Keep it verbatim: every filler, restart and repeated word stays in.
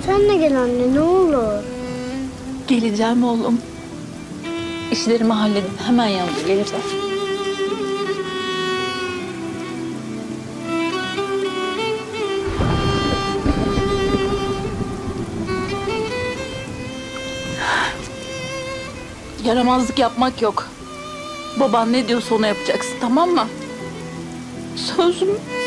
Sen de gel anne, ne olur. Geleceğim oğlum. İşlerimi halledin. Hemen yanına geleceğim. Yaramazlık yapmak yok. Baban ne diyorsa onu yapacaksın, tamam mı? Söz mü?